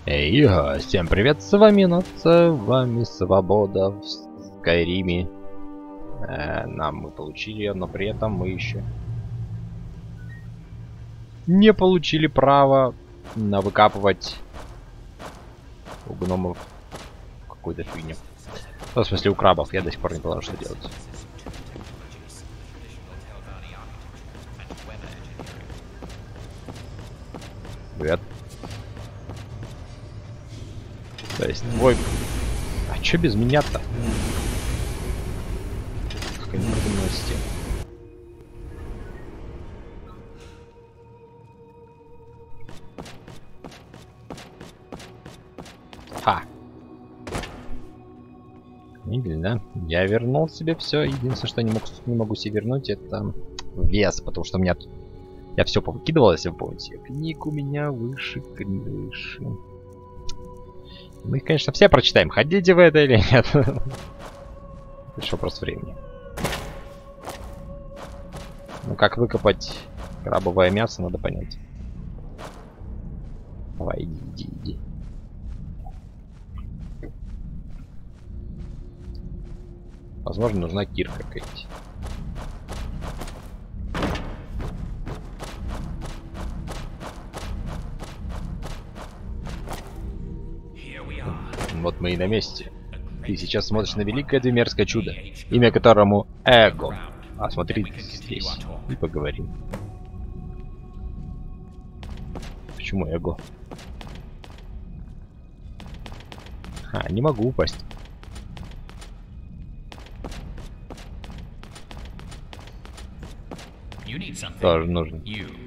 Эй, всем привет, с вами Ноца, вами Свобода в Скайриме. Мы получили ее, но при этом мы еще не получили право на выкапывать у гномов какую-то фигню. Ну, в смысле, у крабов, я до сих пор не понял, что делать. Привет. То есть твой... А чё без меня-то? Какая неожиданная система. Ха! Видели, да? Я вернул себе все. Единственное, что не могу себе вернуть, это вес, потому что у меня... Я все повыкидывал, если вы помните. Книг у меня выше крыши. Мы их, конечно, все прочитаем. Хотите вы это или нет? Это что, просто времени. Ну, как выкопать крабовое мясо, надо понять. Давай, иди. Возможно, нужна кирка какая-нибудь. Вот мы и на месте. Ты сейчас смотришь на великое двумерское чудо, имя которому Эго. А смотри здесь и поговорим. Почему Эго? Не могу упасть. Тоже нужно.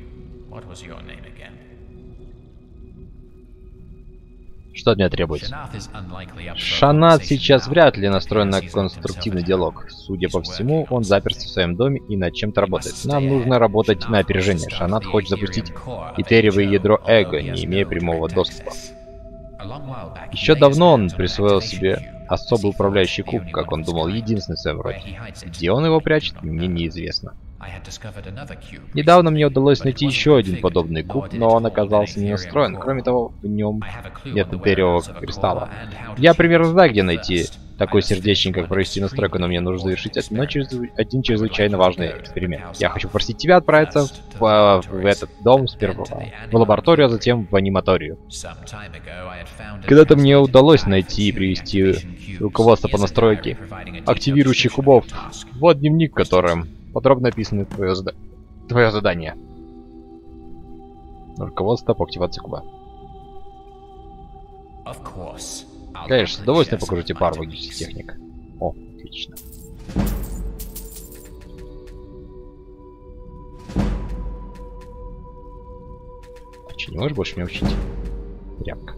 Что от меня требуется? Шанат сейчас вряд ли настроен на конструктивный диалог. Судя по всему, он заперся в своем доме и над чем-то работает. Нам нужно работать на опережение. Шанат хочет запустить этериевое ядро Эго, не имея прямого доступа. Еще давно он присвоил себе особый управляющий куб, как он думал, единственный в своем роде. Где он его прячет, мне неизвестно. Недавно мне удалось найти еще один подобный куб, но он оказался не настроен. Кроме того, в нем нет этериевого кристалла. Я примерно знаю, где найти такой сердечник, как провести настройку, но мне нужно завершить один чрезвычайно важный эксперимент. Я хочу попросить тебя отправиться в этот дом сперва в лабораторию, а затем в аниматорию. Когда-то мне удалось найти и привести руководство по настройке активирующих кубов. Вот дневник, в котором подробно описано твое задание. Руководство по активации куба. Конечно, с удовольствием покажу тебе пару логических техник. О, отлично. А что, не можешь больше меня учить? Тряпка.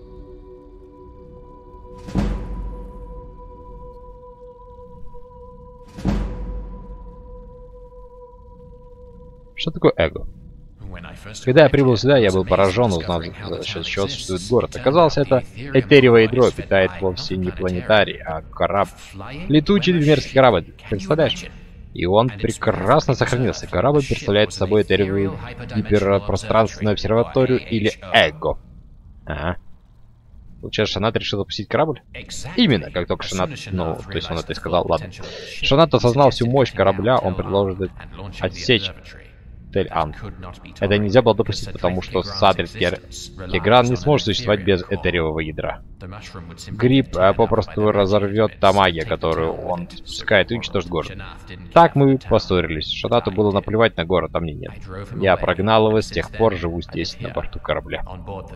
Что такое Эго? Когда я прибыл сюда, я был поражен, узнав, что существует город. Оказалось, это этериевое ядро питает вовсе не планетарий, а корабль. Летучий двумерский корабль, представляешь? И он прекрасно сохранился. Корабль представляет собой этериевую гиперпространственную обсерваторию или Эго. Ага. Получается, Шанат решил запустить корабль? Именно, как только Шанат... Ну, то есть он это и сказал, ладно. Шанат осознал всю мощь корабля, он предложит отсечь Тель-Ан. Это нельзя было допустить, потому что Садрид Кегран не сможет существовать без этериевого ядра. Гриб попросту разорвет та магия, которую он спускает, и уничтожит город. Так мы поссорились. Шанату было наплевать на город, а мне нет. Я прогнал его, с тех пор живу здесь, на борту корабля.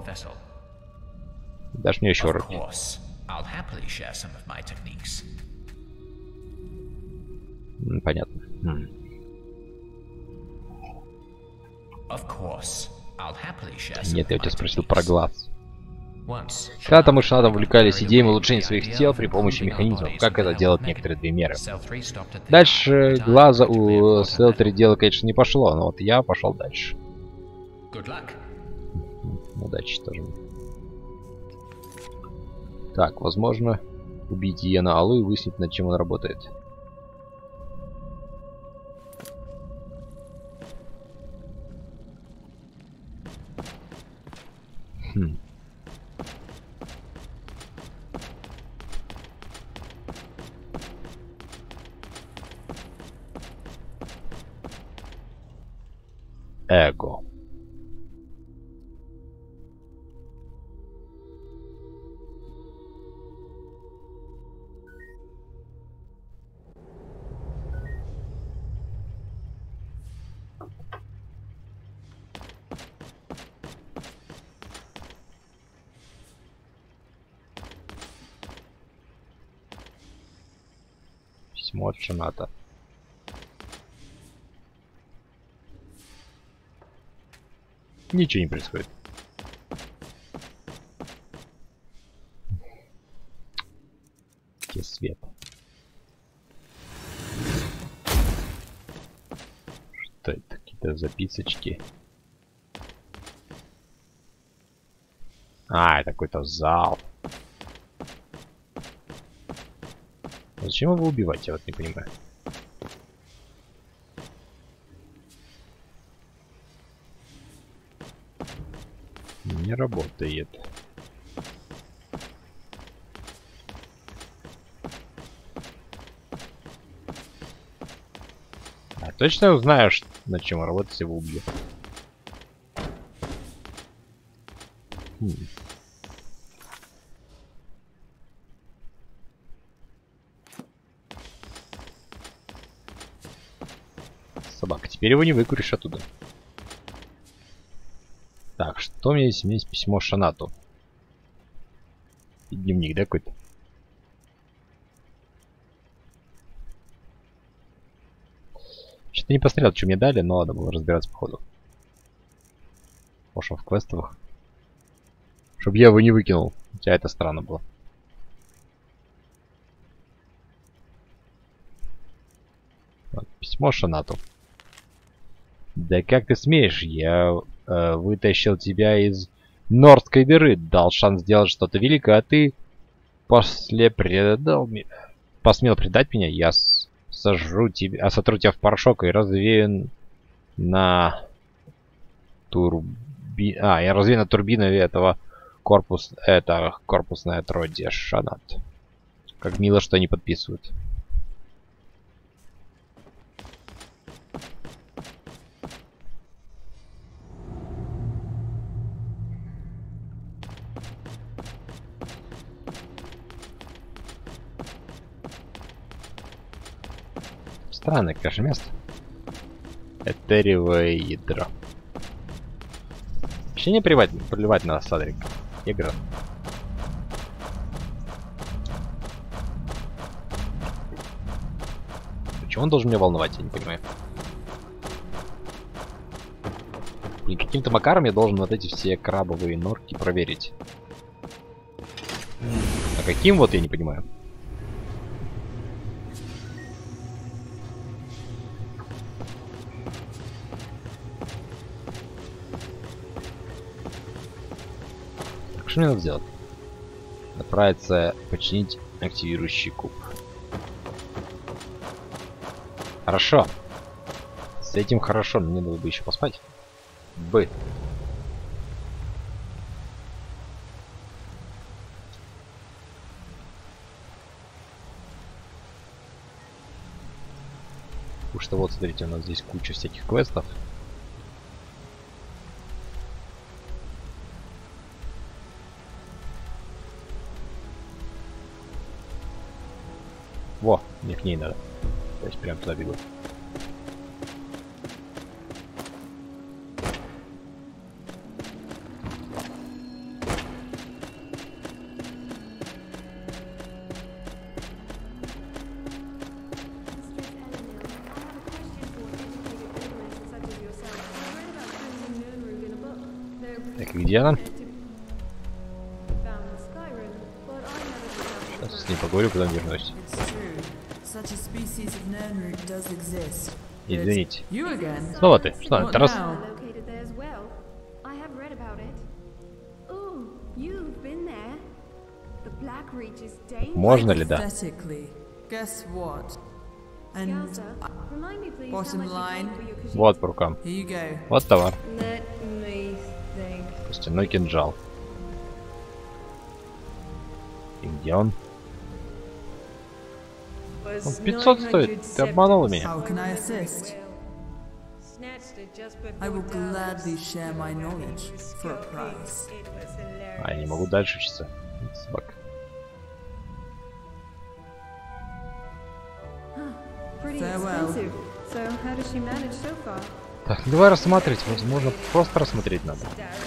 Дашь мне еще руки. Понятно. Нет, я тебя спросил про глаз. Когда-то мы с Шанатом увлекались идеями улучшения своих тел при помощи механизмов, как это делают некоторые двумеры. Дальше глаза у Селтри дело, конечно, не пошло, но вот я пошел дальше. Удачи тоже. Так, возможно, убить Иена Аллу и выяснить, над чем он работает. эго. Письмо от Шаната. Ничего не происходит. Где свет? Что это? Какие-то записочки. А, это какой-то зал. Зачем его убивать? Я вот не понимаю. Не работает. А точно узнаю, над чем работать, если его убью. Собака. Теперь его не выкуришь оттуда. Так, что у меня есть? У меня есть письмо Шанату. И дневник, да, какой-то? Что-то не посмотрел, что мне дали, но ладно, было разбираться по ходу. Пошел в квестовых. Чтоб я его не выкинул. Хотя это странно было. Вот, письмо Шанату. Да как ты смеешь? Я вытащил тебя из Нордской дыры, дал шанс сделать что-то великое, а ты после посмел предать меня, я сожру тебя, сотру тебя в порошок и развею на я развею на турбинове этого корпусное отродье Шанат. Как мило, что они подписывают. Странное, конечно, место. Этериевое ядро. Вообще не плевать на Садрик. Игра. Почему он должен меня волновать, я не понимаю. И каким-то макаром я должен вот эти все крабовые норки проверить. А каким, вот я не понимаю. Что мне надо сделать? Отправиться починить активирующий куб. Хорошо. С этим хорошо, мне надо бы еще поспать. Потому что вот, смотрите, у нас здесь куча всяких квестов. Во, мне к ней надо. То есть прям туда бегу. Так, где она? Сейчас с ней поговорю, потом вернусь. Извините. Снова ты? Что, это раз? Можно ли, да? Вот по рукам. Вот товар. Костяной кинжал. И где он? Он 500 стоит. Ты обманула меня. А, я не могу дальше учиться. Собака. Так, ну давай рассмотреть. Возможно, просто рассмотреть надо.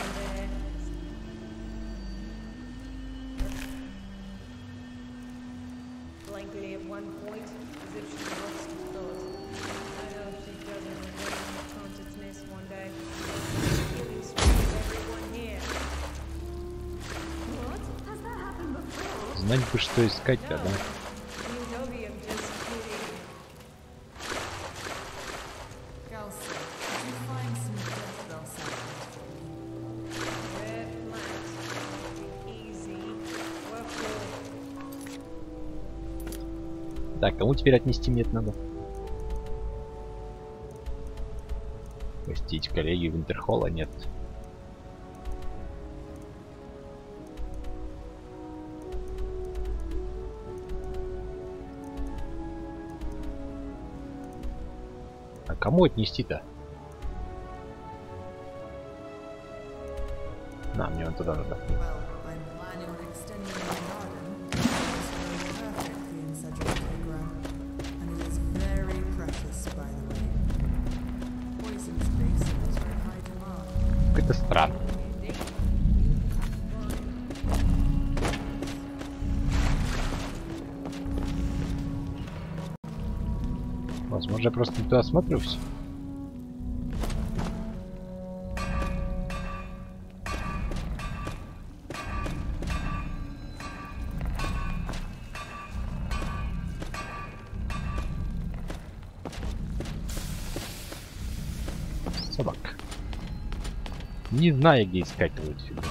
Знать бы, что искать-то, да? Так, кому теперь отнести мне это надо? Посетить коллегию Винтерхолла? Нет. А кому отнести-то? На, мне вон туда надо. Это странно. Возможно, я просто не туда осматриваюсь. Собак. Не знаю, где искать его отсюда.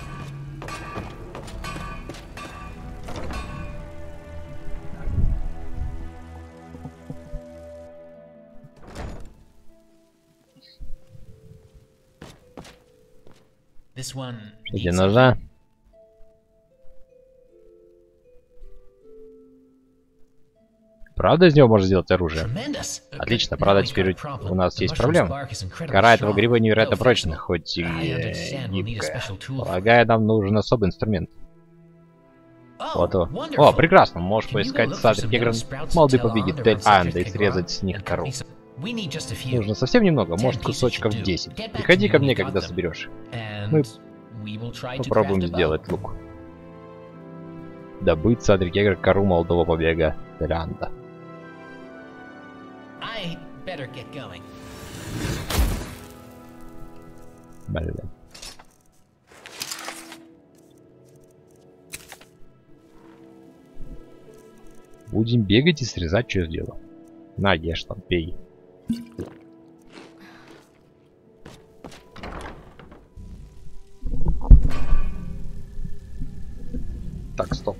Что тебе нужно? Правда из него можно сделать оружие? Отлично, правда теперь у нас есть проблема. Кора этого гриба невероятно прочная, хоть и гибкая. Полагаю, нам нужен особый инструмент. Вот о. О, прекрасно, можешь поискать сад Кегран, молодые побеги Тель-Айнда и срезать с них кору. Нужно совсем немного, может кусочков 10. Приходи ко мне, когда соберешь. Мы попробуем сделать лук. Добыть сад Кегран кору молодого побега Тель-Айнда. Блин. Будем бегать и срезать, что дело. На, ешь там, пей. Так, стоп.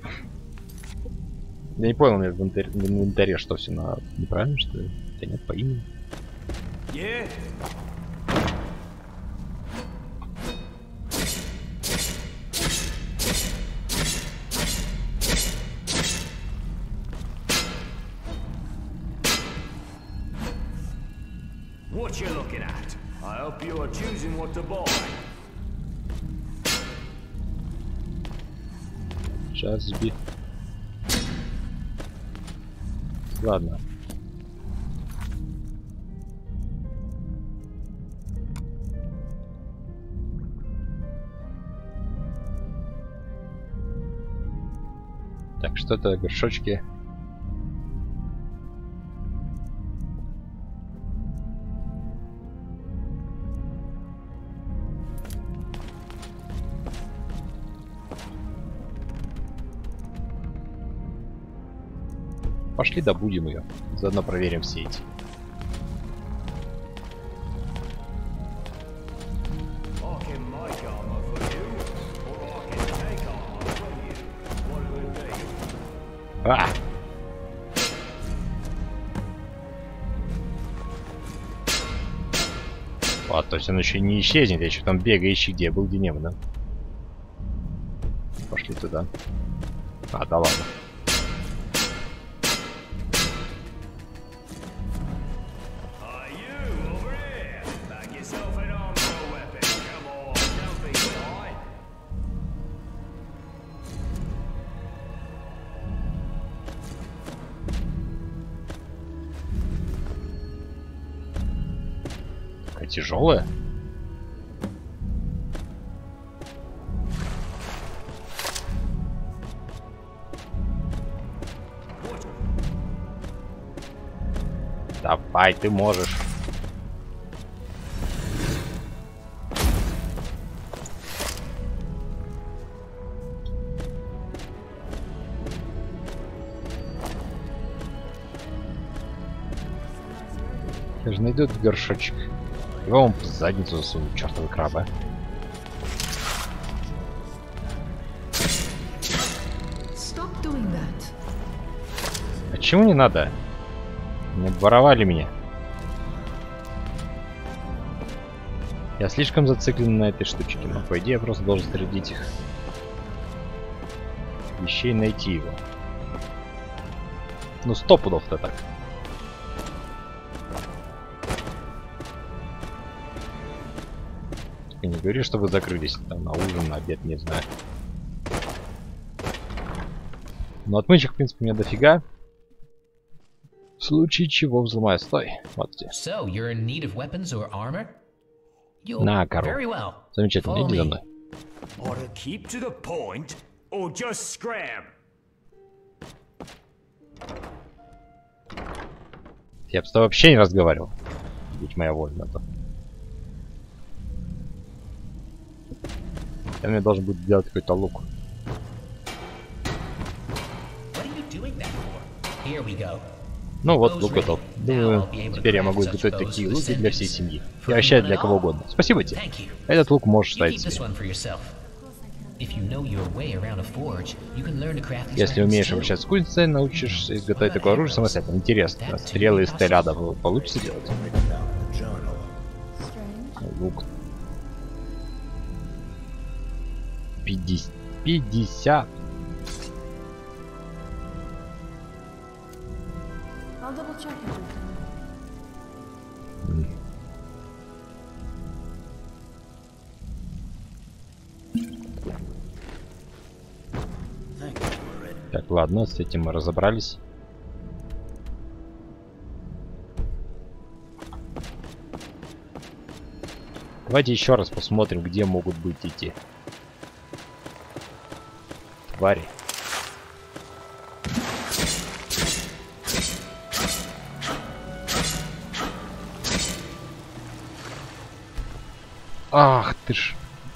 Я не понял, у меня в инвентаре что все неправильно, что ли? Да нет, по имени. What you looking at? I hope you are choosing what to buy. Сейчас сби. Ладно. Так, что-то горшочки. Пошли добудем ее. Заодно проверим все эти. А! Вот, то есть он еще не исчезнет, я еще там бегаю, ищи, где был, где не был, да? Пошли туда. А, да ладно. тяжелая. Давай, ты можешь. Я же найду этот горшочек. Его вам в задницу засуну, чертовы крабы. А чему не надо? Не обворовали меня. Я слишком зациклен на этой штучке, но по идее я просто должен среди этих вещей найти его. Ну 100 пудов-то так. Только не говори, что вы закрылись там на ужин, на обед, не знаю. Но отмычек, в принципе, у меня дофига. В случае чего взломаю. Стой. Вот где. На, кору. Замечательно, иди за мной. Я бы с тобой вообще не разговаривал. Будь моя воля на то. Я мне должен будет делать какой-то лук. Ну вот, лук готов. Думаю, теперь я могу изготовить такие луки для всей семьи. И вообще для кого угодно. Спасибо тебе. Этот лук можешь ставить себе. Если умеешь обращаться с кузницей, научишься изготовить такое оружие самостоятельно. Интересно, стрелы из снарядов получится делать? Лук. 50. Так, ладно, с этим мы разобрались. Давайте еще раз посмотрим, где могут быть эти твари. Ах ты ж.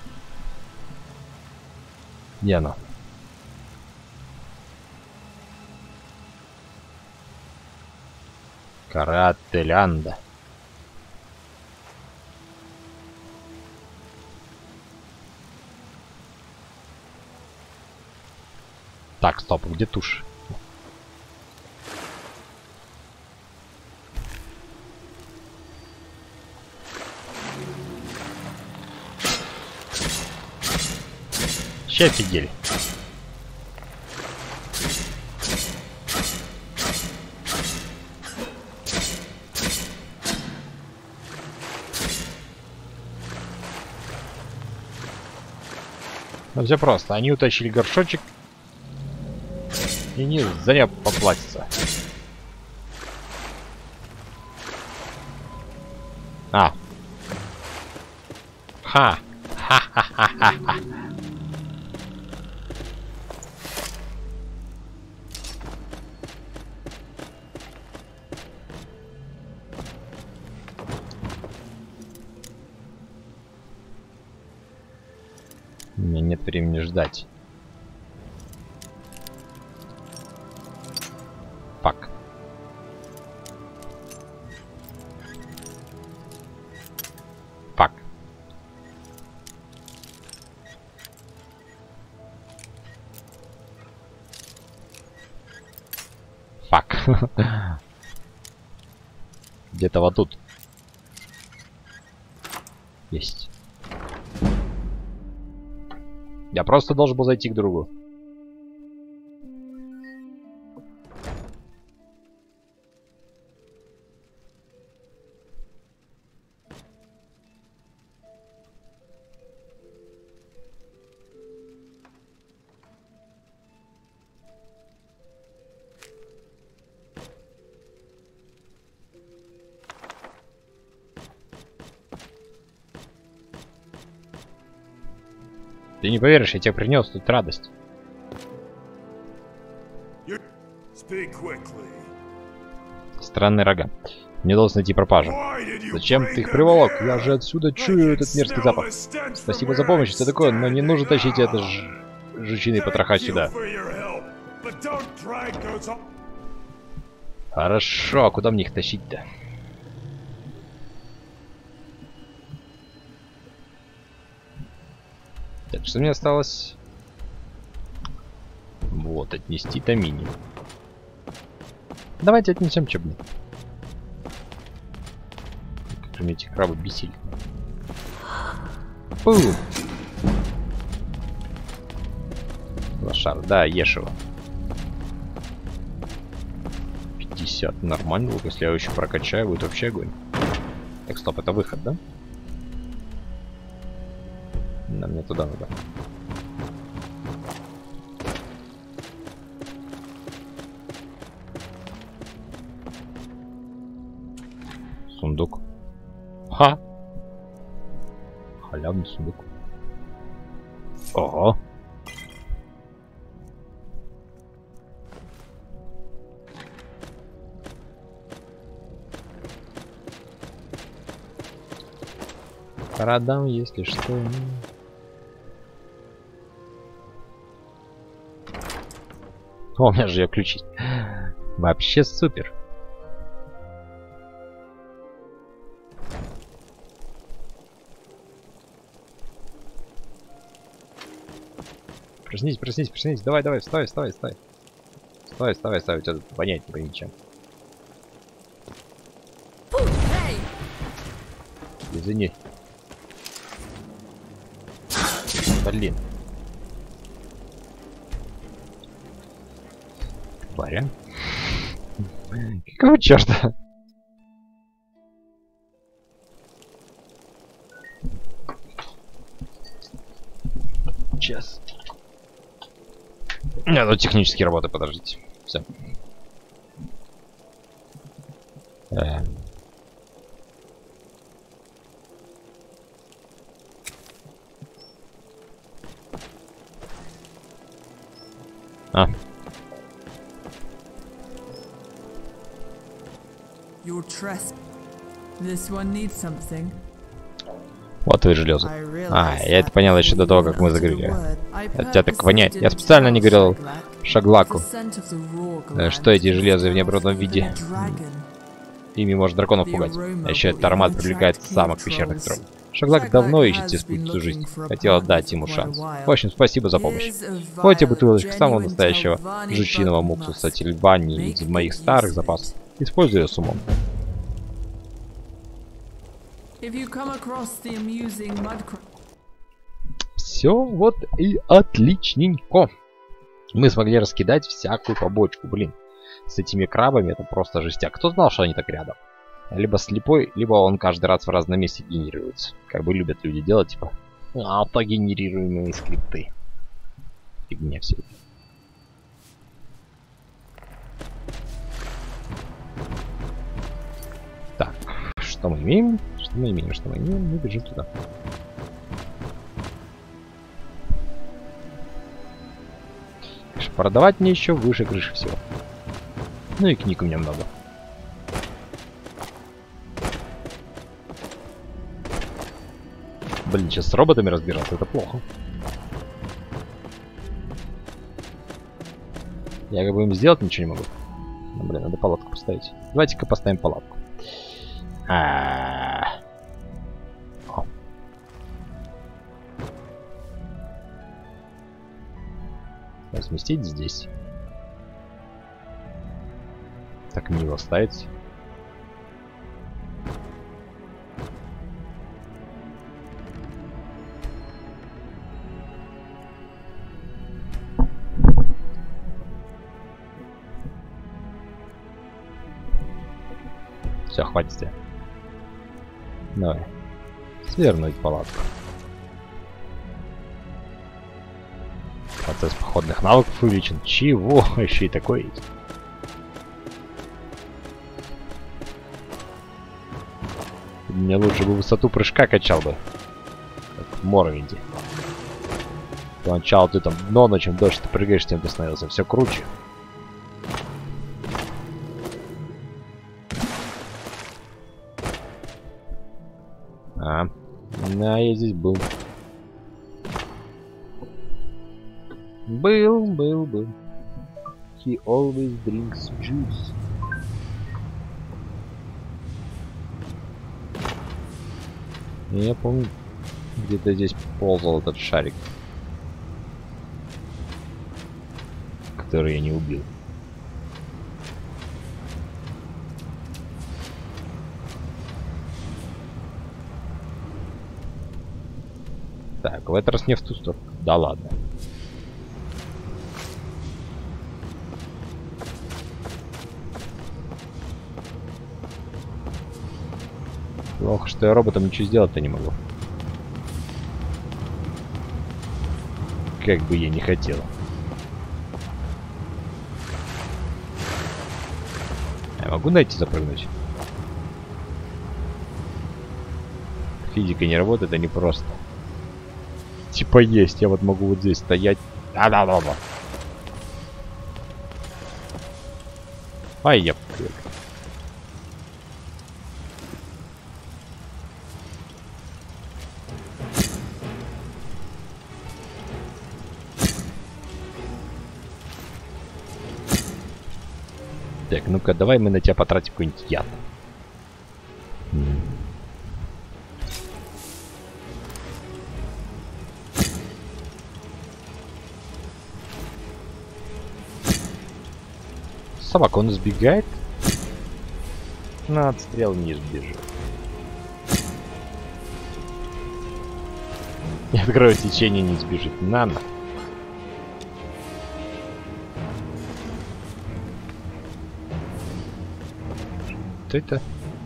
Где она? Карателянда. Так, стоп, где тушь? Ща офигели. Ну все просто. Они утащили горшочек. И не за нее поплатятся. А. Ха. Ха-ха-ха-ха-ха. У меня нет времени ждать. Фак. Фак. Фак. Где-то вот тут. Есть. Я просто должен был зайти к другу. Ты не поверишь, я тебе принес тут радость. Странные рога. Мне удалось найти пропажу. Зачем ты их приволок? Я же отсюда чую этот мерзкий запах. Спасибо за помощь, все такое, но не нужно тащить это жучиный потроха сюда. Хорошо, а куда мне их тащить-то? Так, что мне осталось? Вот, отнести Тамини. Давайте отнесем, чё, блин. Как же мне эти крабы бесили. Пу! Лошар, да, ешь его. 50, нормально, вот если я его еще прокачаю, будет вообще огонь. Так, стоп, это выход, да? Да, мне туда надо. Сундук. Ха! Халявный сундук. Ого! Продам, если что. О, у меня же ее ключи. Вообще супер. Проснись, проснись, проснись. Давай, давай, вставай, вставай, вставай. Вставай, вставай, вставай. У тебя тут вонять не ничем. Извини. Блин. Тваря. Какого черта? Сейчас. Не, ну технические работы, подождите. Все. А. Вот твои железы. А, я это понял еще до того, как мы заговорили. От тебя так воняет. Я специально не говорил Шаглаку, что эти железы в небродном виде. Ими может драконов пугать. А еще этот аромат привлекает самок пещерных троллей. Шаглак давно ищет себе спутницу жизни. Хотел дать ему шанс. В общем, спасибо за помощь. Вот тебе бутылочка самого настоящего жучиного муксуса Тильбани из моих старых запасов. Используй ее с умом. Все, вот и отличненько. Мы смогли раскидать всякую побочку, блин. С этими крабами это просто жестяк. Кто знал, что они так рядом? Либо слепой, либо он каждый раз в разном месте генерируется. Как бы любят люди делать, типа автогенерируемые скрипты. Фигня все это. Так, что мы имеем? Что мы имеем? Что мы имеем? Мы бежим туда. Продавать мне еще выше крыши всего. Ну и книг у меня много. Блин, сейчас с роботами разбираться, это плохо. Я как бы им сделать ничего не могу. Ну, блин, надо палатку поставить. Давайте-ка поставим палатку. Разместить здесь. Так мило ставится. Все, хватит тебя. Давай. Свернуть палатку. Процесс походных навыков увеличен. Чего? Еще и такое есть. Мне лучше бы высоту прыжка качал бы. Как в Моровинде. Поначалу ты там дно, но чем дольше ты прыгаешь, тем ты становился все круче. Да, я здесь был. Был. He always drinks juice. Я помню, где-то здесь ползал этот шарик, который я не убил. Так, в этот раз не в ту сторону. Да ладно. Плохо, что я роботом ничего сделать-то не могу. Как бы я не хотел. Я могу найти запрыгнуть? Физика не работает, это не просто. Типа есть, я вот могу вот здесь стоять. Да-да-да-да. Ай, я... Так, ну-ка, давай мы на тебя потратим какой-нибудь яд. Собака, он сбегает? На отстрел не сбежит. Я открою течение, не сбежит. Нано. Что это?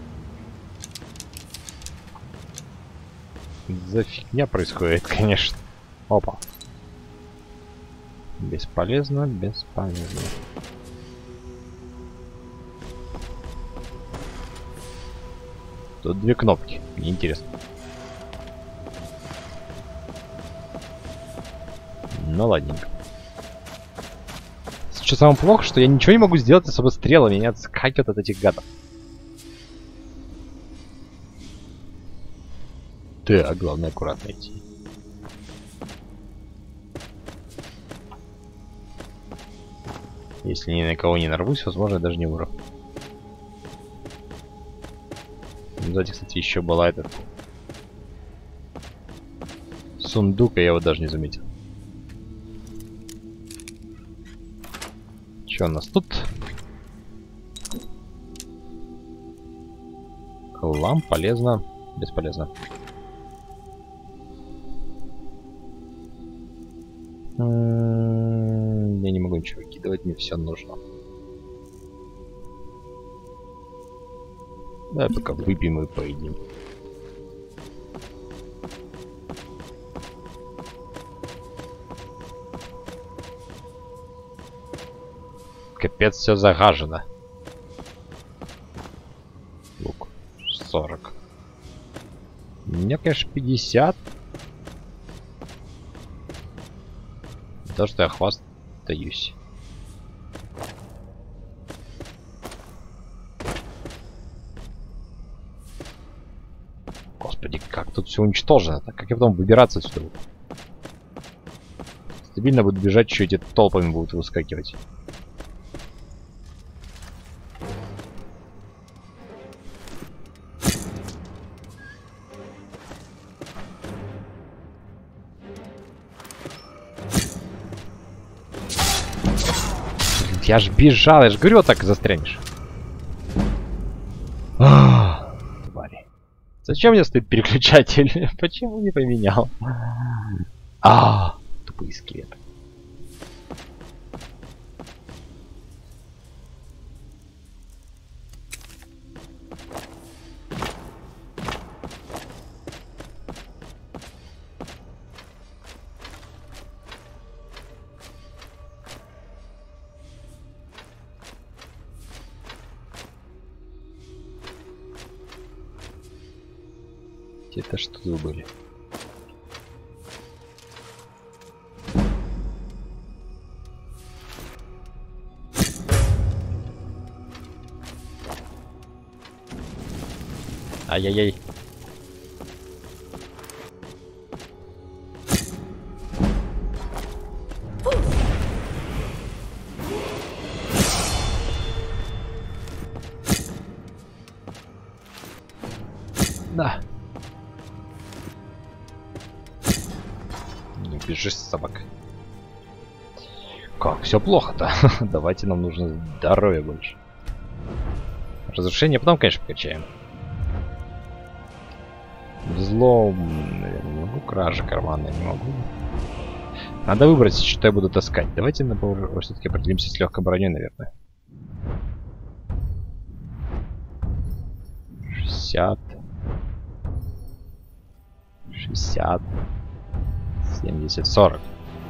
За фигня происходит, конечно. Опа. Бесполезно, бесполезно. Тут две кнопки. Мне интересно. Ну ладненько. Что самое плохо, что я ничего не могу сделать особо стрелами. Меня отскакивают от этих гадов. Да, главное аккуратно идти. Если ни на кого не нарвусь, возможно, я даже не умру. Сзади, кстати, еще была этот сундук, а я его даже не заметил. Что у нас тут? Хлам, полезно, бесполезно. Я не могу ничего выкидывать, мне все нужно. Да, пока выпьем и поедим. Капец, все загажено. Лук 40. У меня, конечно, 50. То, что я хвастаюсь. Господи, как тут все уничтожено. Так как я потом выбираться отсюда буду? Стабильно буду бежать, что эти толпами будут выскакивать. Я ж бежал, я ж говорю, так застрянешь. Твари. Зачем мне стоит переключатель? Почему не поменял? Тупые скелеты. Это что тут были? Ай-яй-яй. Да. Не бежишь, собака. Как, все плохо-то? Давайте, нам нужно здоровье больше. Разрушение потом, конечно, покачаем. Взлом, наверное, не могу. Кража кармана не могу. Надо выбрать, что я буду таскать. Давайте все-таки определимся с легкой броней, наверное. 60. 60. 70. 40.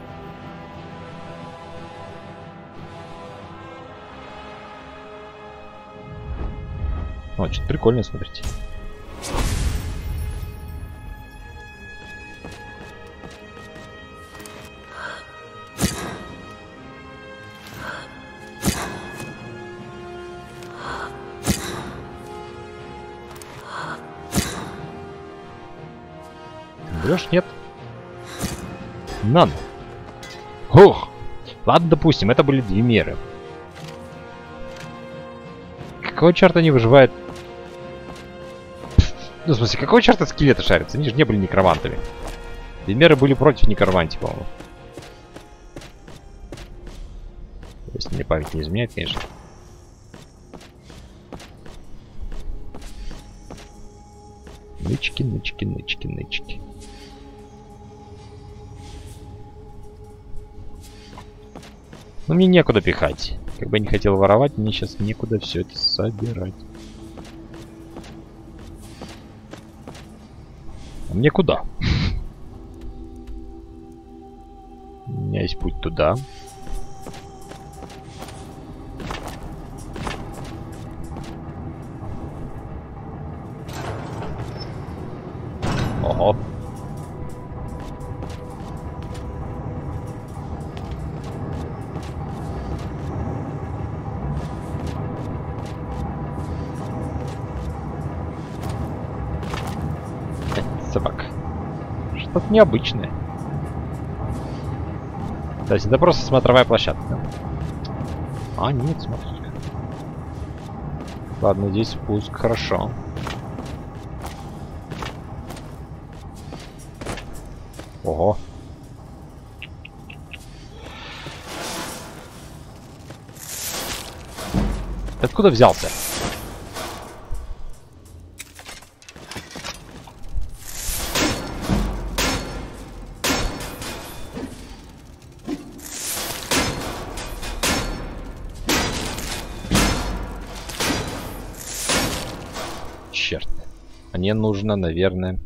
О, что-то прикольно, смотрите. Берешь? Нет. Надо. Ух. Ладно, допустим, это были 2 меры. Какого черта не выживает? Ну, в смысле, какого черта скелеты шарятся? Они же не были некромантами. 2 меры были против некромантии, по-моему. Если мне память не изменяет, конечно. Нычки, нычки, нычки, нычки. Но мне некуда пихать. Как бы я не хотел воровать, мне сейчас некуда все это собирать. А мне куда? У меня есть путь туда. Ого. Собак. Что-то необычное. То есть это просто смотровая площадка. А, нет, смотрите. Ладно, здесь спуск, хорошо. Ого. Ты откуда взялся? Черт. Мне нужно, наверное...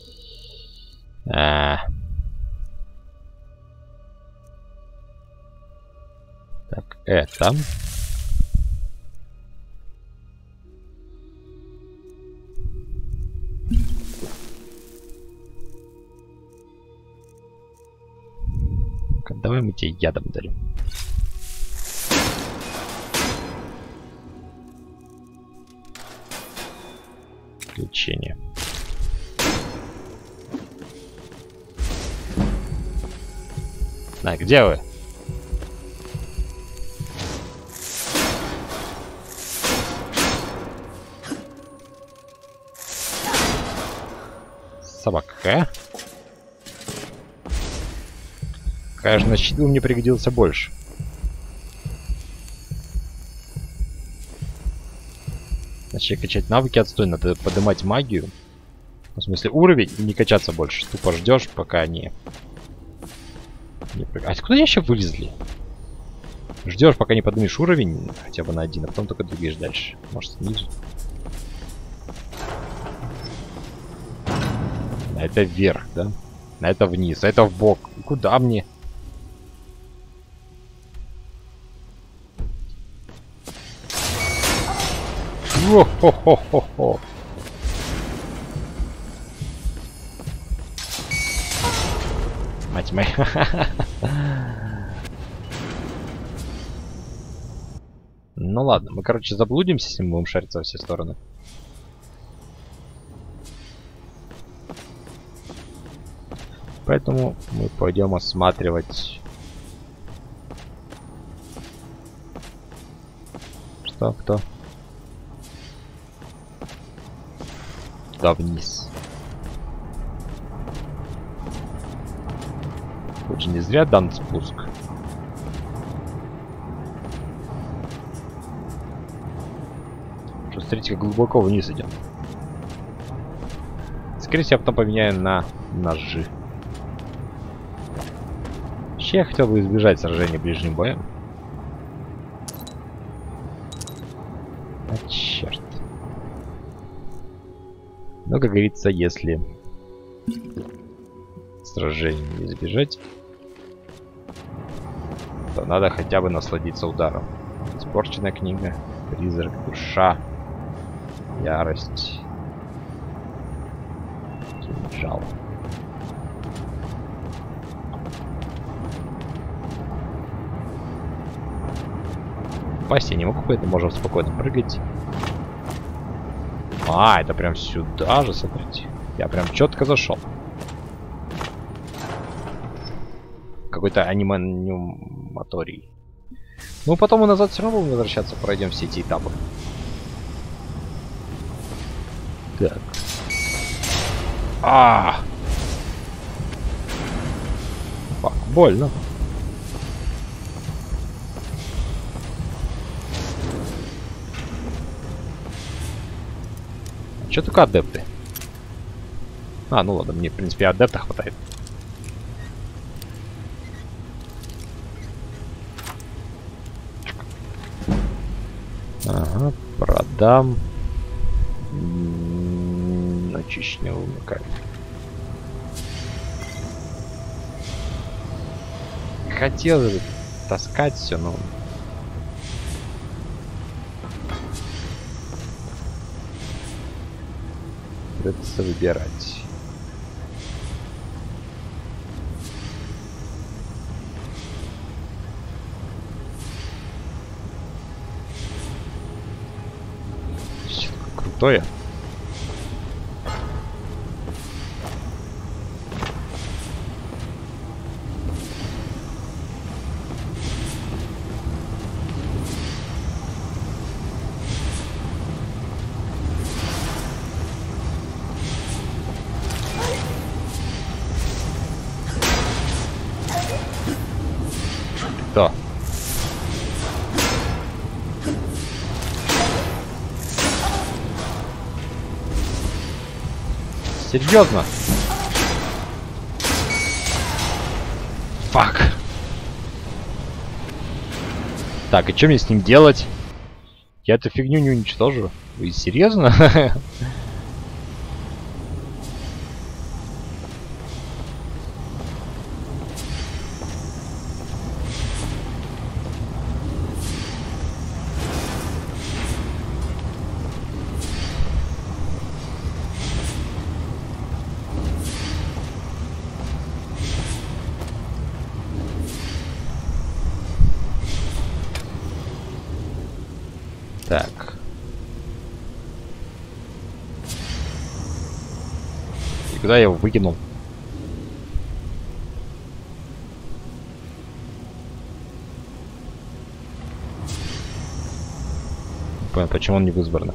Так, это... Давай мы тебе ядом дарим. Лечение. А, где вы? Собака. Конечно, щит мне пригодился больше. Значит, качать навыки отстой. Надо поднимать магию. В смысле, уровень и не качаться больше. Тупо ждешь, пока они... А откуда они еще вылезли? Ждешь, пока не поднимешь уровень хотя бы на 1, а потом только двигаешь дальше. Может, снизу. А это вверх, да? А это вниз, а это в бок. Куда мне? Хо-хо-хо-хо-хо. Мать моя. Ну ладно, мы, короче, заблудимся, если мы будем шариться во все стороны. Поэтому мы пойдем осматривать. Что, кто? Туда вниз. Тут же не зря дан спуск. Что, смотрите, как глубоко вниз идем. Скорее всего, я потом поменяю на ножи. Вообще, я хотел бы избежать сражения ближним боем. А, черт. Но, как говорится, если сражение не избежать, то надо хотя бы насладиться ударом. Испорченная книга, призрак, душа, ярость, кинжал. Пасть я не могу, поэтому можем спокойно прыгать. А, это прям сюда же, смотрите. Я прям четко зашел. Какой-то аниматорий. Ну, потом мы назад все равно будем возвращаться, пройдем все эти этапы. Так. Фак, больно. Че только адепты? А, ну ладно, мне, в принципе, адепта хватает. Ага, продам. Начищенный камень. Хотел же таскать все, но... Придется выбирать. Что такое крутое? Кто? Серьезно? Фак. Так, и что мне с ним делать? Я эту фигню не уничтожу. Вы серьезно? Так. И куда я его выкинул? Не понял, почему он не в избранных.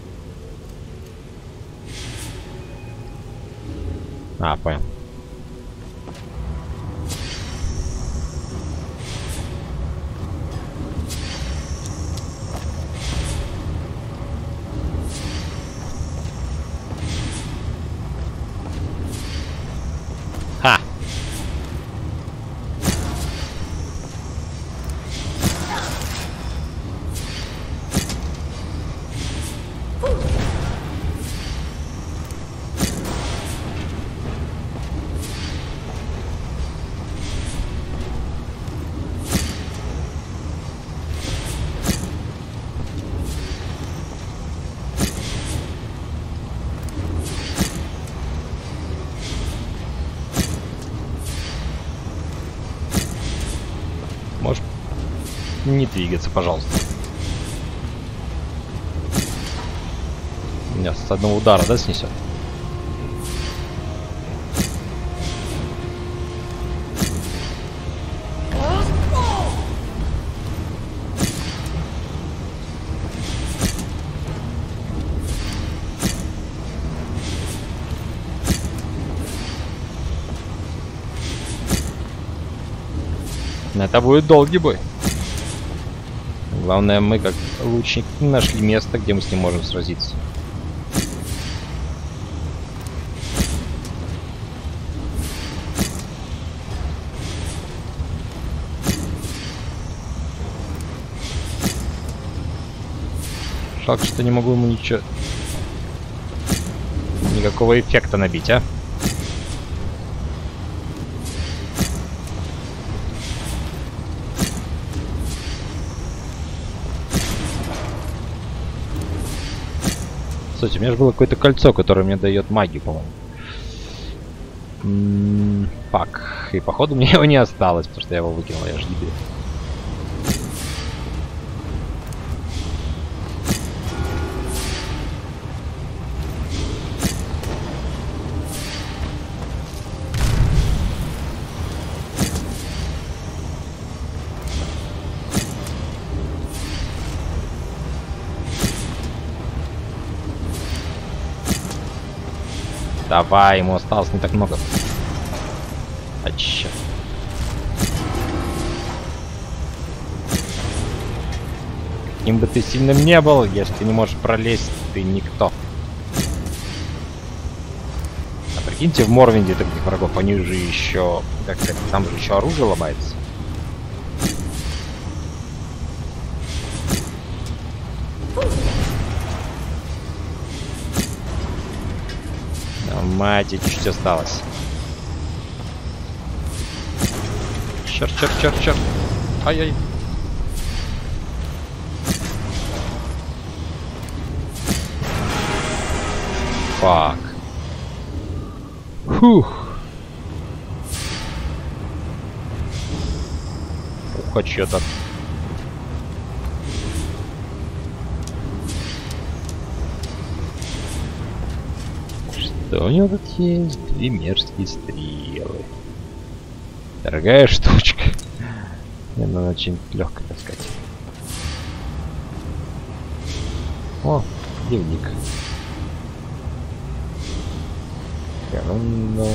А, понял. Ха! Можешь не двигаться, пожалуйста. Меня с одного удара, да, снесет? Это будет долгий бой. Главное, мы как лучник нашли место, где мы с ним можем сразиться. Жалко, что не могу ему ничего... Никакого эффекта набить, а? Кстати, у меня же было какое-то кольцо, которое мне дает магию, по-моему. Пак. И походу мне его не осталось, потому что я его выкинул, я же дебил. Давай, ему осталось не так много. А черт. Каким бы ты сильным не был, если ты не можешь пролезть, ты никто. А прикиньте, в Морвинде таких врагов, они же еще... Как-то там же еще оружие ломается. Мать, чуть осталось. Черт, черт, черт, черт. Ай-яй. Фак. Фух. Ух, а чё-то. Что у него тут есть? 2 мерзкие стрелы. Дорогая штучка. Мне надо очень легко таскать. О, дневник. Ну.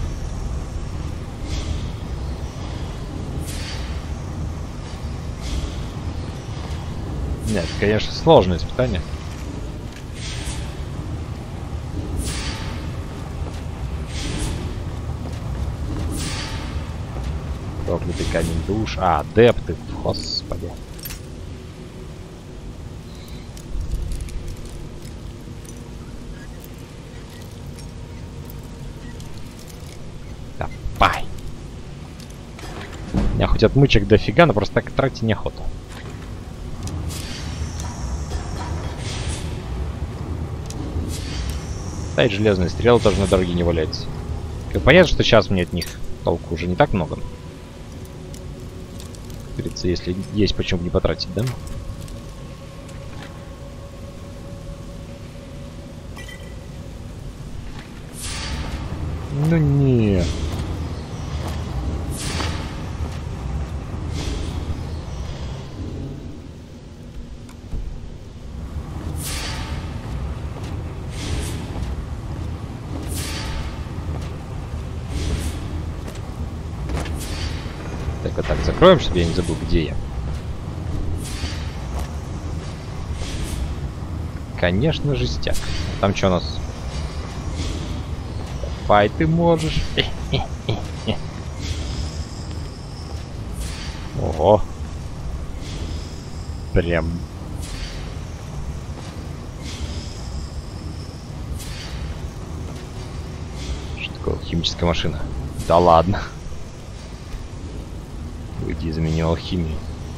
Нет, конечно, сложное испытание. Проклятый камень душ. А, адепты. Господи. Давай. У меня хоть отмычек дофига, но просто так тратить неохота. Да и железные стрелы тоже на дороге не валяются. Понятно, что сейчас мне от них толку уже не так много. Говорится, если есть почему не потратить, да? Ну не. Так, а так, закроем, чтобы я не забыл, где я. Конечно, жестяк. Там что у нас? Давай, ты можешь. Ого. Прям. Что такое химическая машина? Да ладно. Выйди из меню алхимии.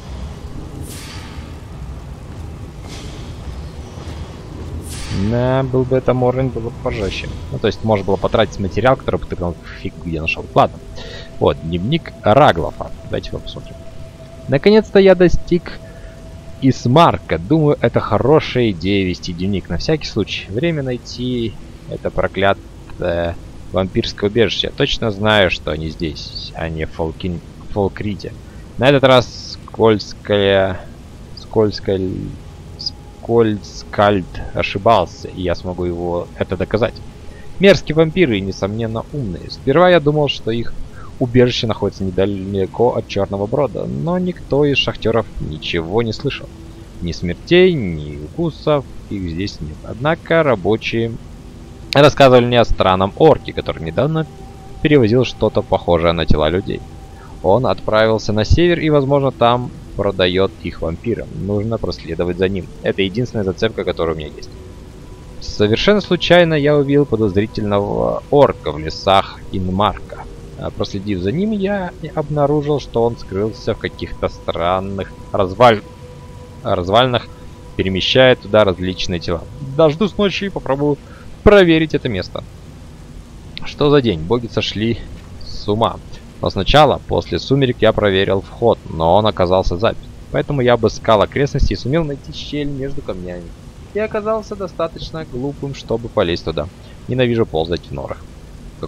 Да, был бы это Морвин, было бы пожестче. Ну, то есть, можно было потратить материал, который бы ты там фиг где нашел. Ладно. Вот, дневник Раглофа. Давайте его посмотрим. Наконец-то я достиг Исмарка. Думаю, это хорошая идея вести дневник. На всякий случай. Время найти это проклятое вампирское убежище. Я точно знаю, что они здесь, а не в Фолкриде. На этот раз Скользкальд ошибался, и я смогу его это доказать. Мерзкие вампиры и, несомненно, умные. Сперва я думал, что их убежище находится недалеко от Черного Брода, но никто из шахтеров ничего не слышал. Ни смертей, ни укусов, их здесь нет. Однако рабочие рассказывали мне о странном орке, который недавно перевозил что-то похожее на тела людей. Он отправился на север и, возможно, там продает их вампирам. Нужно проследовать за ним. Это единственная зацепка, которая у меня есть. Совершенно случайно я увидел подозрительного орка в лесах Инмарка. Проследив за ним, я обнаружил, что он скрылся в каких-то странных развалинах, перемещая туда различные тела. Дождусь ночи и попробую проверить это место. Что за день? Боги сошли с ума. Но сначала, после сумерек, я проверил вход, но он оказался заперт. Поэтому я обыскал окрестности и сумел найти щель между камнями. И оказался достаточно глупым, чтобы полезть туда. Ненавижу ползать в норах. В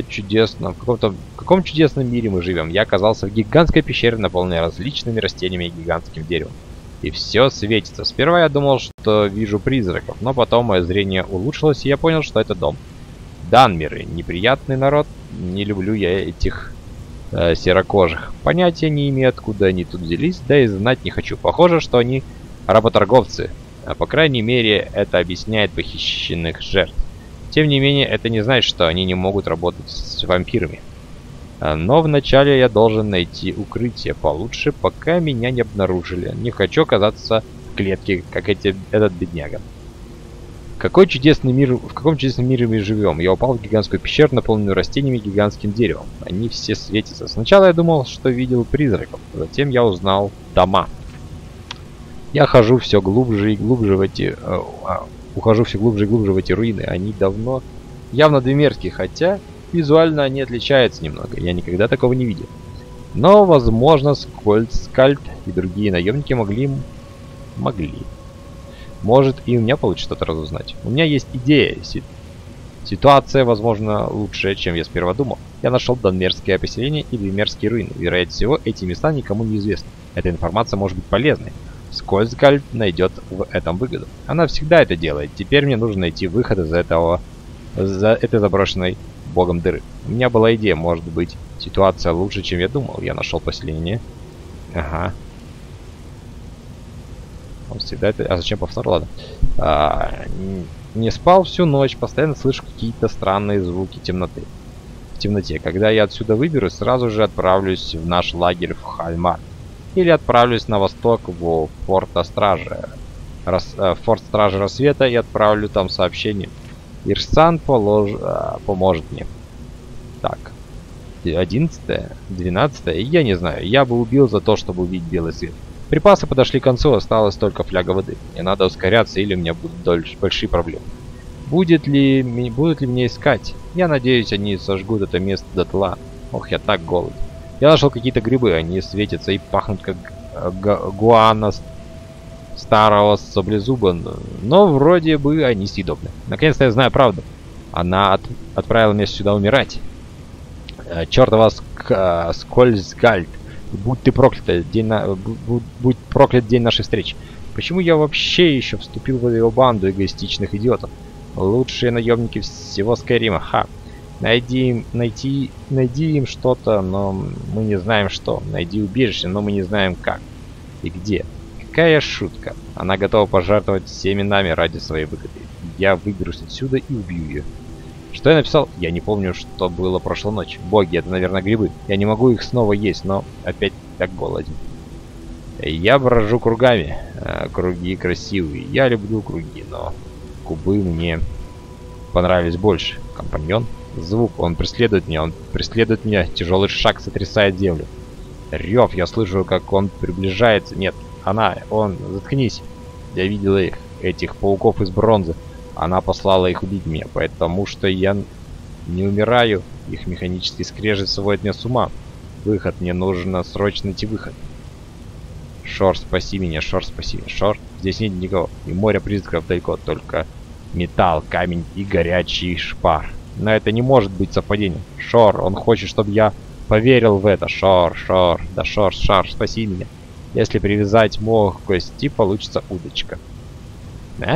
каком чудесном мире мы живем. Я оказался в гигантской пещере, наполненной различными растениями и гигантским деревом. И все светится. Сперва я думал, что вижу призраков, но потом мое зрение улучшилось, и я понял, что это дом. Данмеры. Неприятный народ. Не люблю я этих серокожих. Понятия не имею, откуда они тут взялись, да и знать не хочу. Похоже, что они работорговцы. По крайней мере, это объясняет похищенных жертв. Тем не менее, это не значит, что они не могут работать с вампирами. Но вначале я должен найти укрытие получше, пока меня не обнаружили. Не хочу оказаться в клетке, как этот бедняга. В каком чудесном мире мы живем? Я упал в гигантскую пещеру, наполненную растениями и гигантским деревом. Они все светятся. Сначала я думал, что видел призраков. Затем я узнал дома. Я хожу все глубже и глубже в эти... ухожу все глубже и глубже в эти руины. Они давно явно двумерские, хотя визуально они отличаются немного. Я никогда такого не видел. Но, возможно, Скольдскальд и другие наемники могли. Может, и у меня получится что-то разузнать. У меня есть идея. Ситуация, возможно, лучше, чем я сперва думал. Я нашел Данмерское поселение и Двумерские руины. Вероятнее всего, эти места никому не известны. Эта информация может быть полезной. Скольдскальд найдет в этом выгоду. Она всегда это делает. Теперь мне нужно найти выход из этой заброшенной богом дыры. У меня была идея, может быть, ситуация лучше, чем я думал. Я нашел поселение. Ага. Он всегда это... А зачем повтор? Ладно. Не спал всю ночь, постоянно слышу какие-то странные звуки темноты. В темноте. Когда я отсюда выберусь, сразу же отправлюсь в наш лагерь в Хальмар. Или отправлюсь на восток в Форт Стражи Рассвета и отправлю там сообщение. Ирсан поможет мне. Так. 11-е, 12-е, я не знаю. Я бы убил за то, чтобы увидеть белый свет. Припасы подошли к концу, осталась только фляга воды. Мне надо ускоряться, или у меня будут большие проблемы. Будут ли меня искать? Я надеюсь, они сожгут это место дотла. Ох, я так голоден. Я нашел какие-то грибы, они светятся и пахнут как гуана старого саблезуба, но вроде бы они съедобны. Наконец-то я знаю правду. Она отправила меня сюда умирать. Чёртова Скольдскальд. Будь ты проклята, будь проклят день нашей встречи. Почему я вообще еще вступил в его банду эгоистичных идиотов? Лучшие наемники всего Скайрима. Ха. Найди им что-то, но мы не знаем что. Найди убежище, но мы не знаем как и где. Какая шутка. Она готова пожертвовать всеми нами ради своей выгоды. Я выберусь отсюда и убью ее. Что я написал? Я не помню, что было прошлой ночью. Боги, это, наверное, грибы. Я не могу их снова есть, но опять так голоден. Я брожу кругами. Круги красивые. Я люблю круги, но кубы мне понравились больше. Компаньон. Звук. Он преследует меня. Тяжелый шаг сотрясает землю. Рев. Я слышу, как он приближается. Нет, он. Заткнись. Я видел их. Этих пауков из бронзы. Она послала их убить меня, потому что я не умираю. Их механический скрежет сводит меня с ума. Выход. Мне нужно срочно найти выход. Шор, спаси меня. Шор, спаси меня. Шор. Здесь нет никого. И море призраков далеко. Только металл, камень и горячий шпар. Но это не может быть совпадением. Шор, он хочет, чтобы я поверил в это. Шор. Да Шор, спаси меня. Если привязать мох к кости, получится удочка.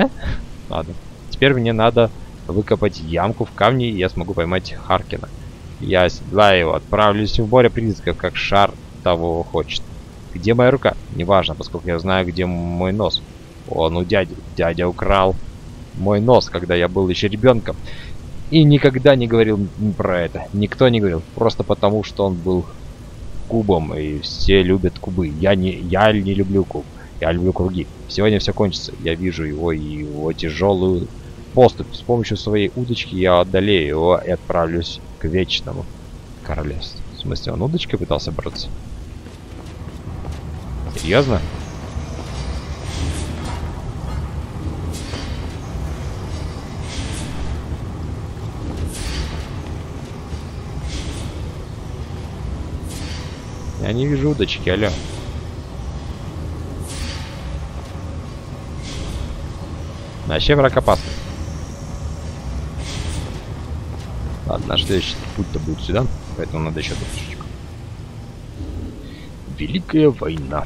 Ладно. Теперь мне надо выкопать ямку в камне, и я смогу поймать Харкина. Я оседлаю его, отправлюсь в море призраков, как шар того хочет. Где моя рука? Неважно, поскольку я знаю, где мой нос. Он у дяди. Дядя украл мой нос, когда я был еще ребенком. И никогда не говорил про это. Никто не говорил. Просто потому, что он был кубом, и все любят кубы. Я не люблю куб. Я люблю круги. Сегодня все кончится. Я вижу его и его тяжелую поступь. С помощью своей удочки я одолею его и отправлюсь к вечному королевству. В смысле, он удочкой пытался бороться? Серьезно? Я не вижу удочки, алло. Вообще враг опасный. Ладно, наш следующий путь-то будет сюда, поэтому надо еще душечку. Великая война.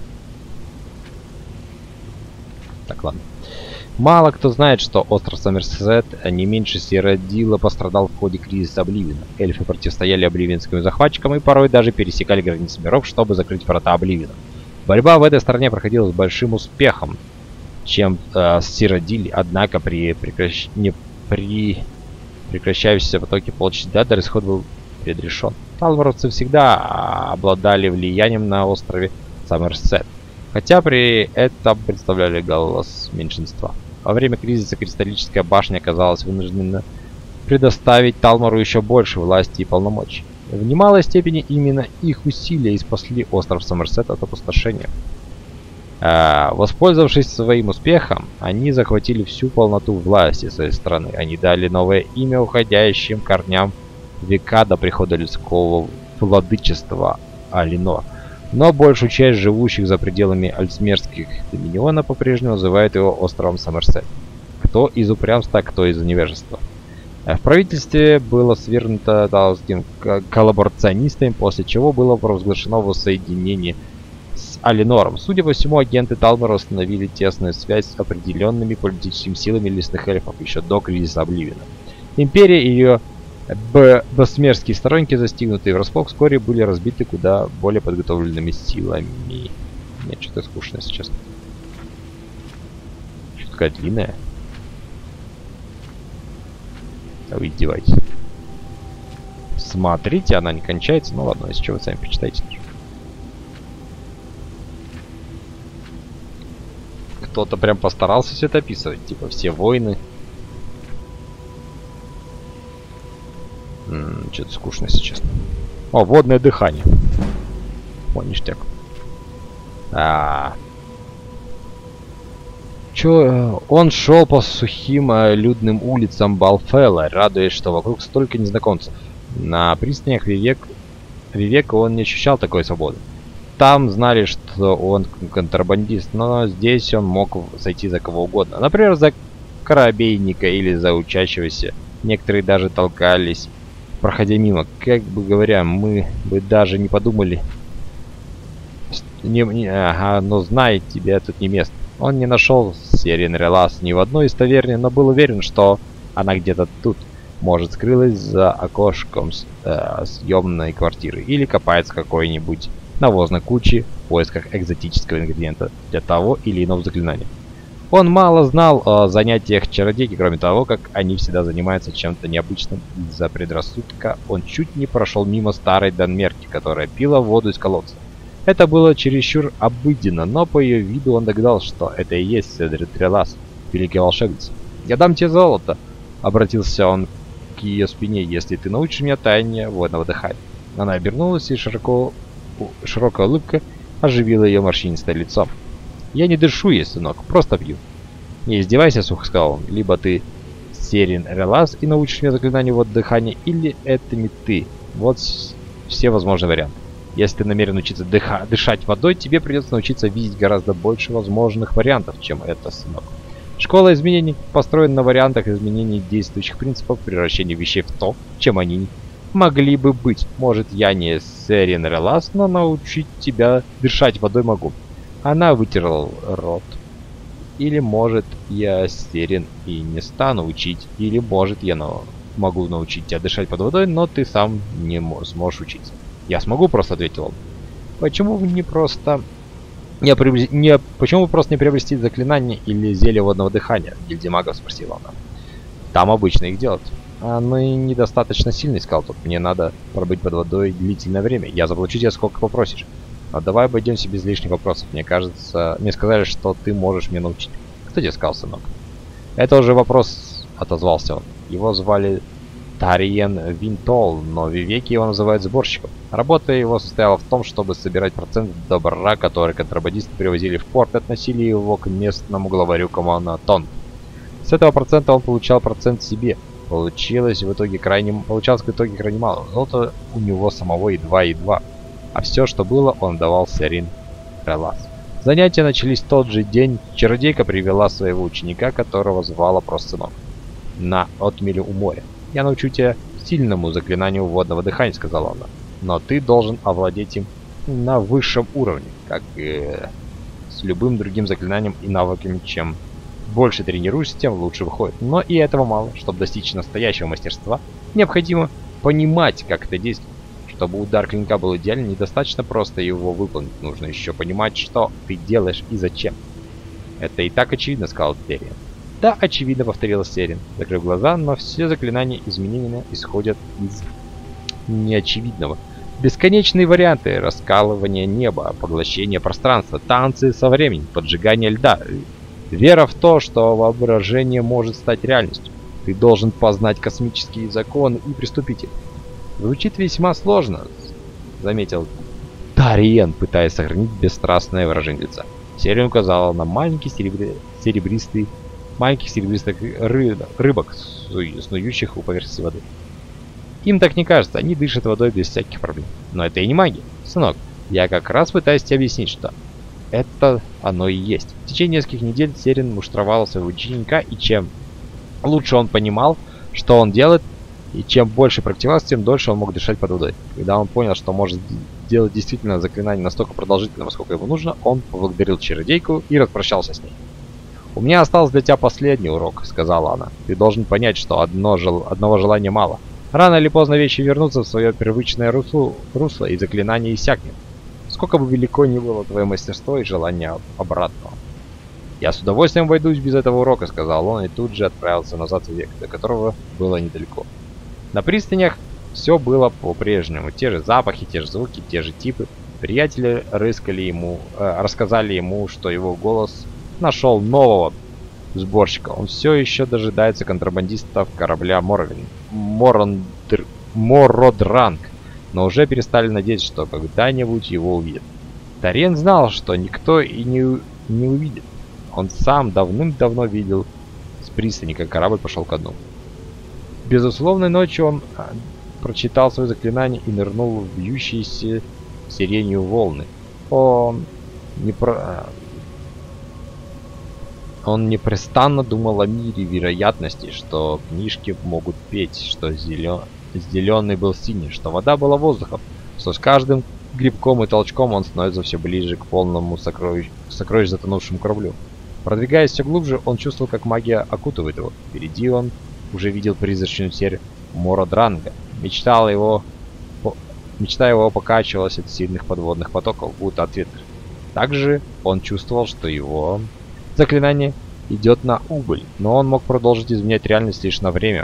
Так, ладно. Мало кто знает, что остров Сомерсет не меньше Сиродила пострадал в ходе кризиса Обливиона. Эльфы противостояли обливианским захватчикам и порой даже пересекали границы миров, чтобы закрыть врата Обливиона. Борьба в этой стране проходила с большим успехом, чем с Сиродиль, однако при прекращающемся потоке полчаса Дадер исход был предрешен. Талворовцы всегда обладали влиянием на острове Сомерсет, хотя при этом представляли голос меньшинства. Во время кризиса Кристаллическая башня оказалась вынуждена предоставить Талмору еще больше власти и полномочий. В немалой степени именно их усилия и спасли остров Сомерсет от опустошения. Воспользовавшись своим успехом, они захватили всю полноту власти своей страны. Они дали новое имя уходящим корням века до прихода людского владычества Алинор. Но большую часть живущих за пределами Альцмерских доминиона по-прежнему называют его островом Сомерсет. Кто из упрямства, кто из невежества. В правительстве было свергнуто талским коллаборационистами, после чего было провозглашено воссоединение с Алинором. Судя по всему, агенты Талмора установили тесную связь с определенными политическими силами лесных эльфов еще до кризиса Обливиона. Империя и ее бессмертские сторонники, застигнутые врасплох, вскоре были разбиты куда более подготовленными силами. Нет, что-то скучно сейчас. Что-то такая длинная. А вы издеваетесь. Смотрите, она не кончается. Ну ладно, если что, вы сами почитайте. Кто-то прям постарался все это описывать. Типа все войны. Что-то скучно, если честно. О, водное дыхание. О, ништяк. Он шел по сухим людным улицам Балфелла, радуясь, что вокруг столько незнакомцев. На пристанях Вивека он не ощущал такой свободы. Там знали, что он контрабандист, но здесь он мог сойти за кого угодно. Например, за корабейника или за учащегося. Некоторые даже толкались, проходя мимо. Как бы говоря, мы бы даже не подумали. Ага, но знает, тебе тут не место. Он не нашел Сирен Релас ни в одной из таверн, но был уверен, что она где-то тут. Может, скрылась за окошком съемной квартиры или копается какой-нибудь навозной куче в поисках экзотического ингредиента для того или иного заклинания. Он мало знал о занятиях чародейки, кроме того, как они всегда занимаются чем-то необычным. Из-за предрассудка он чуть не прошел мимо старой Данмерки, которая пила воду из колодца. Это было чересчур обыденно, но по ее виду он догадался, что это и есть Седрит Релас, великий волшебница. «Я дам тебе золото!» — обратился он к ее спине, «если ты научишь меня тайне водного дыхания». Она обернулась, и широкая улыбка оживила ее морщинистое лицо. «Я не дышу ей, сынок, просто пью». «Не издевайся», — сухо сказал он. «Либо ты Сирен Релас и научишь меня заклинанию водного дыхания, или это не ты. Вот все возможные варианты. Если ты намерен учиться дышать водой, тебе придется научиться видеть гораздо больше возможных вариантов, чем это, сынок. Школа изменений построена на вариантах изменений действующих принципов превращения вещей в то, чем они могли бы быть. Может, я не Сирен Релас, но научить тебя дышать водой могу». Она вытерла рот. «Или, может, я Сирен и не стану учить, или, может, я могу научить тебя дышать под водой, но ты сам не сможешь учиться. Я смогу, просто ответил он. Почему вы не просто... Почему вы просто не приобрести заклинание или зелье водного дыхания? Гильдия магов, спросила она. Там обычно их делают. Мы недостаточно сильный, сказал тот. Мне надо пробыть под водой длительное время. Я заплачу тебе сколько попросишь. А давай обойдемся без лишних вопросов. Мне кажется, мне сказали, что ты можешь меня научить. Кто тебе сказал, сынок? Это уже вопрос, отозвался он. Его звали Тариен Винтол, но в Вивеке его называют сборщиком. Работа его состояла в том, чтобы собирать процент добра, который контрабандисты привозили в порт, и относили его к местному главарю Команатон. С этого процента он получал процент себе. Получалось в итоге крайне мало. Золото у него самого едва. А все, что было, он давал Серин Релас. Занятия начались в тот же день. Чародейка привела своего ученика, которого звала просто сынок, на отмелю у моря. «Я научу тебя сильному заклинанию водного дыхания», — сказала она. «Но ты должен овладеть им на высшем уровне, как и с любым другим заклинанием и навыками. Чем больше тренируешься, тем лучше выходит. Но и этого мало. Чтобы достичь настоящего мастерства, необходимо понимать, как это действует. Чтобы удар клинка был идеальным, недостаточно просто его выполнить. Нужно еще понимать, что ты делаешь и зачем». «Это и так очевидно», — сказал Терриен. «Да, очевидно», — повторила Серин, закрыв глаза, но все заклинания изменения исходят из неочевидного. Бесконечные варианты: раскалывание неба, поглощение пространства, танцы со временем, поджигание льда, вера в то, что воображение может стать реальностью. Ты должен познать космические законы и приступить их. Звучит весьма сложно, заметил Тариен, пытаясь сохранить бесстрастное выражение лица. Серин указала на маленьких серебристых рыбок, снующих у поверхности воды. Им так не кажется, они дышат водой без всяких проблем. Но это и не магия. Сынок, я как раз пытаюсь тебе объяснить, что это оно и есть. В течение нескольких недель Серин муштровал своего ученика, и чем лучше он понимал, что он делает, и чем больше практиковался, тем дольше он мог дышать под водой. Когда он понял, что может делать действительно заклинание настолько продолжительно, насколько ему нужно, он поблагодарил чародейку и распрощался с ней. «У меня остался для тебя последний урок», — сказала она. «Ты должен понять, что одного желания мало. Рано или поздно вещи вернутся в свое первичное русло, и заклинание иссякнет. Сколько бы велико ни было твое мастерство и желание обратного». «Я с удовольствием войдусь без этого урока», — сказал он, и тут же отправился назад в век, до которого было недалеко. На пристанях все было по-прежнему. Те же запахи, те же звуки, те же типы. Приятели рассказали ему, что его голос нашел нового сборщика. Он все еще дожидается контрабандистов корабля Мородранг, но уже перестали надеяться, что когда-нибудь его увидят. Тариен знал, что никто и не увидит. Он сам давным-давно видел с пристани, как корабль пошел ко дну. Безусловно, ночью он прочитал свое заклинание и нырнул в вьющиеся сиренью волны. Он непрестанно думал о мире вероятностей, что книжки могут петь, что зеленый был синий, что вода была воздухом, что с каждым грибком и толчком он становится все ближе к полному сокровищ затонувшему кораблю. Продвигаясь все глубже, он чувствовал, как магия окутывает его. Впереди он уже видел призрачную серь Мородранга. Мечта его покачивалась от сильных подводных потоков, будто от ветра. Также он чувствовал, что его заклинание идет на убыль, но он мог продолжить изменять реальность лишь на время,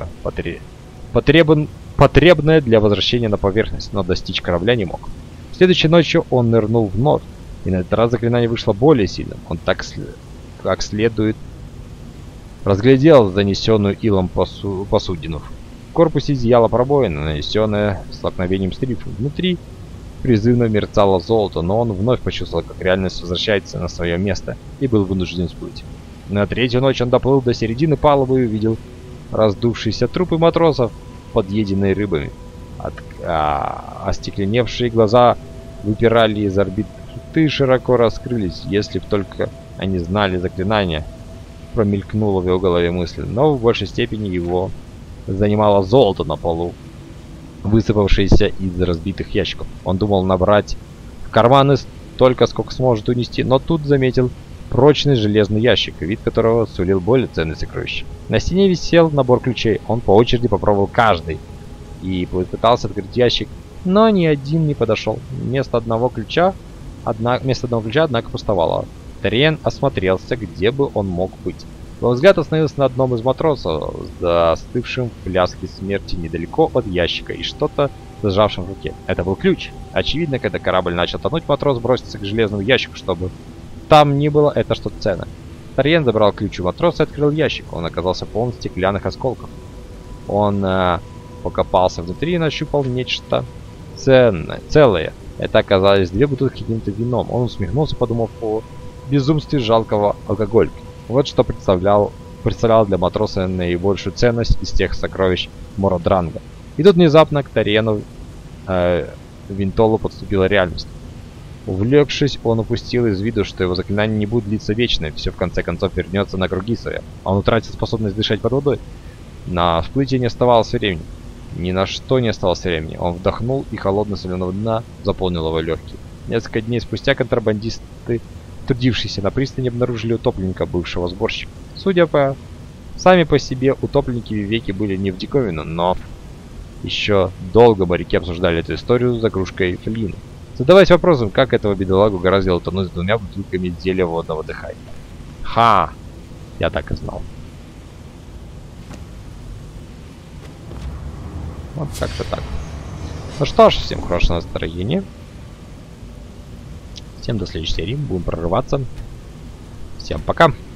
потребное для возвращения на поверхность, но достичь корабля не мог. Следующей ночью он нырнул вновь, и на этот раз заклинание вышло более сильным. Он как следует разглядел занесенную илом посудину. В корпусе зияла пробоина, нанесенная столкновением с рифом. Внутри призывно мерцало золото, но он вновь почувствовал, как реальность возвращается на свое место, и был вынужден всплыть. На третью ночь он доплыл до середины палубы и увидел раздувшиеся трупы матросов, подъеденные рыбами. Остекленевшие глаза выпирали из орбит, рты широко раскрылись. Если б только они знали заклинание, промелькнула в его голове мысль, но в большей степени его занимало золото на полу, высыпавшееся из разбитых ящиков. Он думал набрать в карманы столько, сколько сможет унести, но тут заметил прочный железный ящик, вид которого сулил более ценные сокровища. На стене висел набор ключей. Он по очереди попробовал каждый и попытался открыть ящик, но ни один не подошел. Вместо одного ключа, однако, пустовало. Ториен осмотрелся, где бы он мог быть. Его взгляд остановился на одном из матросов, застывшим в пляске смерти недалеко от ящика и что-то зажавшим в руке. Это был ключ. Очевидно, когда корабль начал тонуть, матрос бросился к железному ящику, чтобы там не было это что-то ценное. Ториен забрал ключ у матроса и открыл ящик. Он оказался полон стеклянных осколков. Он покопался внутри и нащупал нечто целое. Это оказались 2 бутылки каким-то вином. Он усмехнулся, подумав о безумстве жалкого алкоголя. Вот что представлял для матроса наибольшую ценность из тех сокровищ Мородранга. И тут внезапно к Ториену Винтолу подступила реальность. Увлекшись, он упустил из виду, что его заклинание не будет длиться вечно, все в конце концов вернется на круги своя. Он утратит способность дышать под водой. На всплытие не оставалось времени. Ни на что не оставалось времени. Он вдохнул, и холодное соленого дна заполнил его легкие. Несколько дней спустя контрабандисты, трудившиеся на пристани, обнаружили утопленника, бывшего сборщика. Сами по себе утопленники веки были не в диковину, но еще долго моряки обсуждали эту историю за кружкой флина, задаваясь вопросом, как этого бедолагу угораздило тонуть с 2 бутылками зелья водного дыхания. Ха! Я так и знал. Вот как-то так. Ну что ж, всем хорошего настроения. Всем до следующей серии. Будем прорываться. Всем пока.